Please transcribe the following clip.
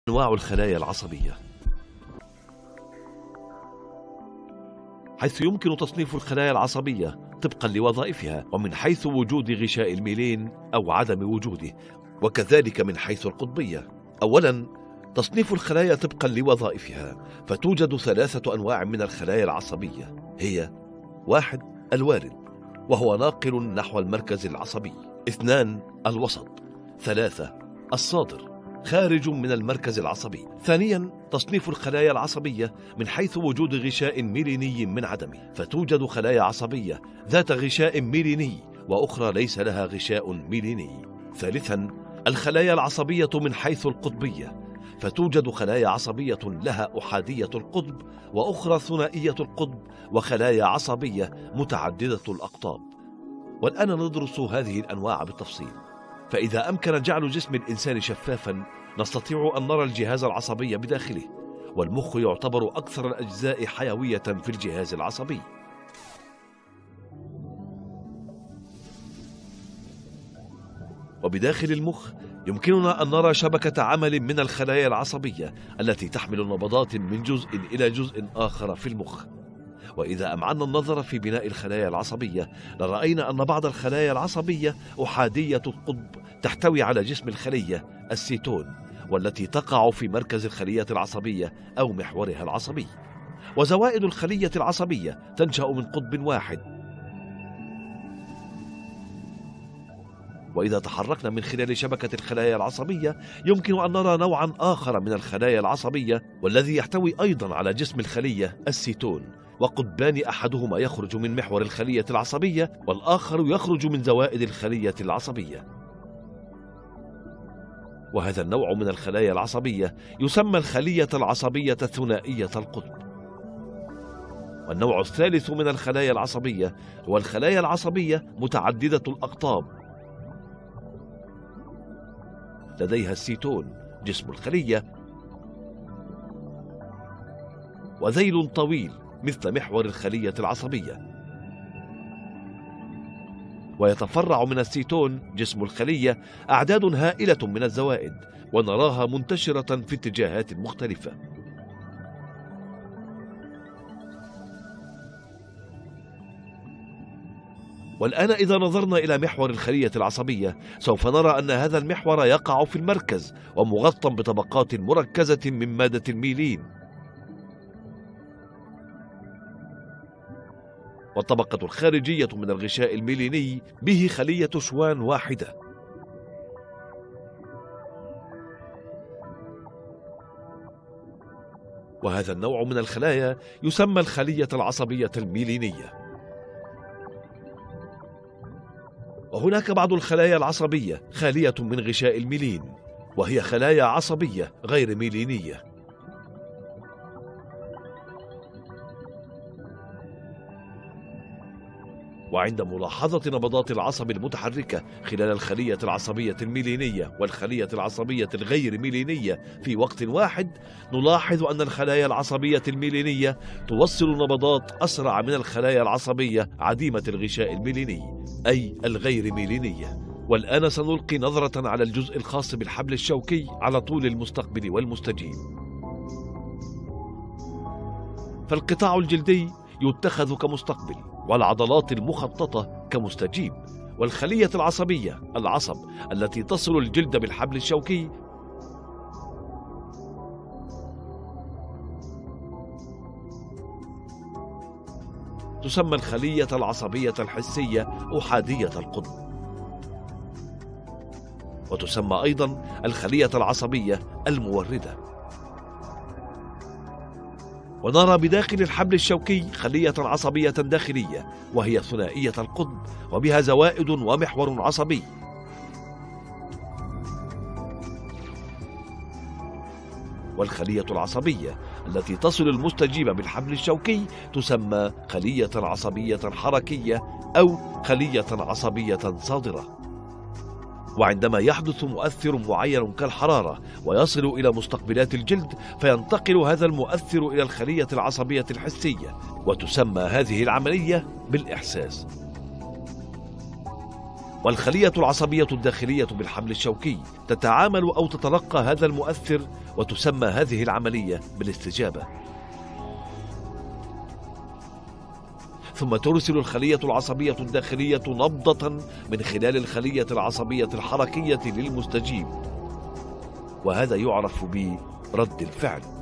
أنواع الخلايا العصبية، حيث يمكن تصنيف الخلايا العصبية طبقا لوظائفها، ومن حيث وجود غشاء الميلين أو عدم وجوده، وكذلك من حيث القطبية. أولا، تصنيف الخلايا طبقا لوظائفها، فتوجد 3 أنواع من الخلايا العصبية، هي: 1. الوارد، وهو ناقل نحو المركز العصبي. 2. الوسط. 3. الصادر، خارج من المركز العصبي. ثانيا، تصنيف الخلايا العصبية من حيث وجود غشاء ميليني من عدمه، فتوجد خلايا عصبية ذات غشاء ميليني وأخرى ليس لها غشاء ميليني. ثالثا، الخلايا العصبية من حيث القطبية، فتوجد خلايا عصبية لها أحادية القطب وأخرى ثنائية القطب، وخلايا عصبية متعددة الأقطاب. والآن ندرس هذه الأنواع بالتفصيل. فإذا أمكن جعل جسم الإنسان شفافا، نستطيع أن نرى الجهاز العصبي بداخله، والمخ يعتبر أكثر الأجزاء حيوية في الجهاز العصبي. وبداخل المخ يمكننا أن نرى شبكة عمل من الخلايا العصبية التي تحمل نبضات من جزء إلى جزء آخر في المخ. وإذا أمعنا النظر في بناء الخلايا العصبية، لرأينا أن بعض الخلايا العصبية أحادية القطب تحتوي على جسم الخلية السيتون، والتي تقع في مركز الخلية العصبية أو محورها العصبي. وزوائد الخلية العصبية تنشأ من قطب واحد. وإذا تحركنا من خلال شبكة الخلايا العصبية، يمكن أن نرى نوعا آخر من الخلايا العصبية، والذي يحتوي أيضا على جسم الخلية السيتون، وقطبان أحدهما يخرج من محور الخلية العصبية، والآخر يخرج من زوائد الخلية العصبية. وهذا النوع من الخلايا العصبية يسمى الخلية العصبية ثنائية القطب. والنوع الثالث من الخلايا العصبية هو الخلايا العصبية متعددة الأقطاب، لديها السيتون جسم الخلية، وذيل طويل مثل محور الخلية العصبية، ويتفرع من السيتون جسم الخلية أعداد هائلة من الزوائد، ونراها منتشرة في اتجاهات مختلفة. والآن إذا نظرنا إلى محور الخلية العصبية، سوف نرى أن هذا المحور يقع في المركز ومغطى بطبقات مركزة من مادة الميلين. والطبقة الخارجية من الغشاء الميليني به خلية شوان واحدة. وهذا النوع من الخلايا يسمى الخلية العصبية الميلينية. وهناك بعض الخلايا العصبية خالية من غشاء الميلين، وهي خلايا عصبية غير ميلينية. وعند ملاحظة نبضات العصب المتحركة خلال الخلية العصبية الميلينية والخلية العصبية الغير ميلينية في وقت واحد، نلاحظ أن الخلايا العصبية الميلينية توصل نبضات أسرع من الخلايا العصبية عديمة الغشاء الميليني، أي الغير ميلينية. والآن سنلقي نظرة على الجزء الخاص بالحبل الشوكي على طول المستقبل والمستجيب. فالقطاع الجلدي يتخذ كمستقبل، والعضلات المخططة كمستجيب، والخلية العصبية العصب التي تصل الجلد بالحبل الشوكي تسمى الخلية العصبية الحسية أحادية القطب، وتسمى أيضا الخلية العصبية الموردة. ونرى بداخل الحبل الشوكي خلية عصبية داخلية، وهي ثنائية القطب وبها زوائد ومحور عصبي. والخلية العصبية التي تصل المستجيب بالحبل الشوكي تسمى خلية عصبية حركية أو خلية عصبية صادرة. وعندما يحدث مؤثر معين كالحرارة ويصل إلى مستقبلات الجلد، فينتقل هذا المؤثر إلى الخلية العصبية الحسية، وتسمى هذه العملية بالإحساس. والخلية العصبية الداخلية بالحبل الشوكي تتعامل أو تتلقى هذا المؤثر، وتسمى هذه العملية بالاستجابة. ثم ترسل الخلية العصبية الداخلية نبضة من خلال الخلية العصبية الحركية للمستجيب، وهذا يعرف برد الفعل.